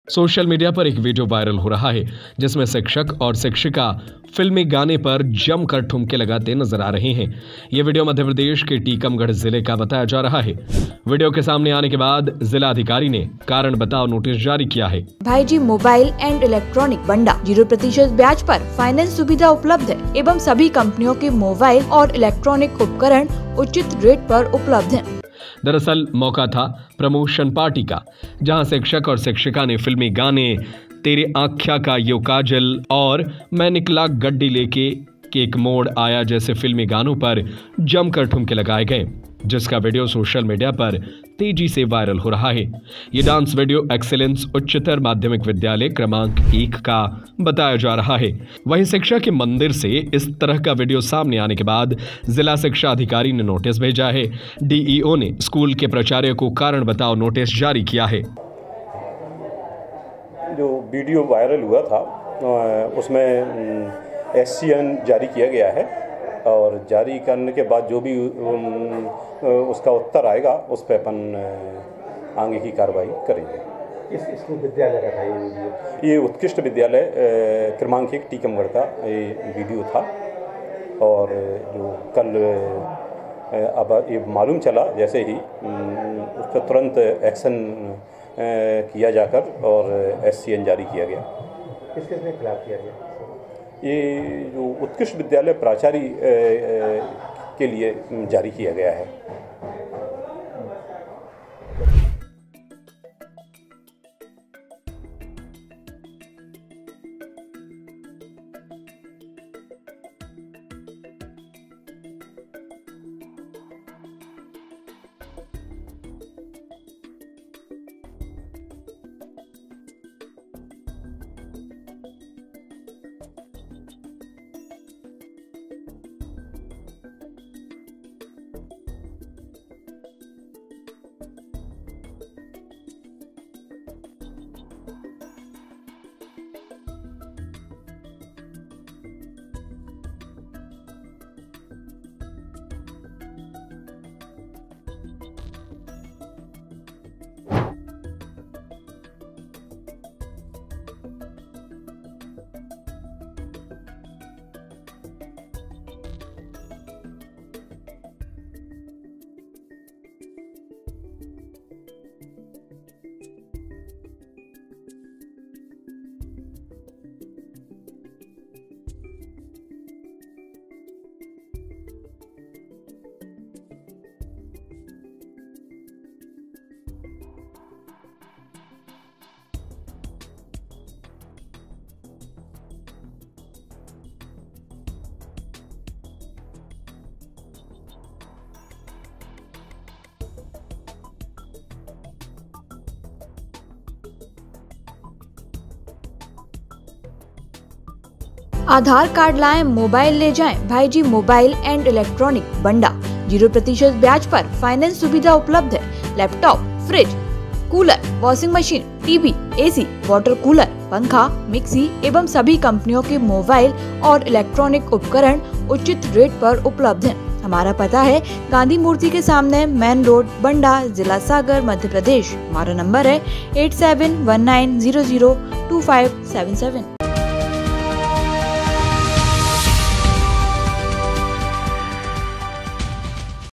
Social media पर एक video viral हो रहा है जिसमें शिक्षक और शिक्षिका फिल्मी गाने पर जमकर ठुमके लगाते नजर आ रहे हैं। यह वीडियो मध्य प्रदेश के टीकमगढ़ जिले का बताया जा रहा है। वीडियो के सामने आने के बाद जिला अधिकारी ने कारण बताओ नोटिस जारी किया है। भाईजी मोबाइल एंड इलेक्ट्रॉनिक बंडा 0% ब्याज पर फाइनेंस सुविधा उपलब्ध है एवं सभी कंपनियों के मोबाइल और इलेक्ट्रॉनिक उपकरण उचित रेट पर उपलब्ध हैं। दरअसल मौका था प्रमोशन पार्टी का, जहां शिक्षक और शिक्षिका ने फिल्मी गाने तेरे आँख्या का यो काजल और मैं निकला गड्डी लेके केक मोड़ आया जैसे फिल्मी गानों पर जमकर ठुमके लगाए गए, जिसका वीडियो सोशल मीडिया पर तेजी से वायरल हो रहा है। ये डांस वीडियो एक्सीलेंस उच्चतर माध्यमिक विद्यालय क्रमांक 1 का बताया जा रहा है। वहीं शिक्षा के मंदिर से इस तरह का वीडियो सामने आने के बाद जिला शिक्षा अधिकारी ने नोटिस भेजा है। डीईओ ने स्कूल के प्राचार्य को कारण बताओ नोटिस जारी किया है। जो वीडियो वायरल हुआ था उसमें SCN जारी किया गया है और जारी करने के बाद जो भी उसका उत्तर आएगा उस पर अपन आगे की कार्रवाई करेंगे। इस विद्यालय का था ये वीडियो? ये उत्कृष्ट विद्यालय क्रमांक 1 टीकमगढ़ का ये वीडियो था और जो कल अब ये मालूम चला जैसे ही उस पर तुरंत एक्शन किया जाकर और SCN जारी किया गया। किसके खिलाफ किया गया? ये जो उत्कृष्ट विद्यालय प्राचार्य के लिए जारी किया गया है। आधार कार्ड लाएं, मोबाइल ले जाएं। भाईजी मोबाइल एंड इलेक्ट्रॉनिक बंडा 0% ब्याज पर फाइनेंस सुविधा उपलब्ध है। Laptop, fridge, cooler, washing machine, TV, AC, water cooler, पंखा, मिक्सी एवं सभी कंपनियों के मोबाइल और इलेक्ट्रॉनिक उपकरण उचित रेट पर उपलब्ध हैं। हमारा पता है गांधी मूर्ति के सामने, मेन रोड, बंडा, जिला सागर, मध्य प्रदेश। हमारा नंबर है 8719002577।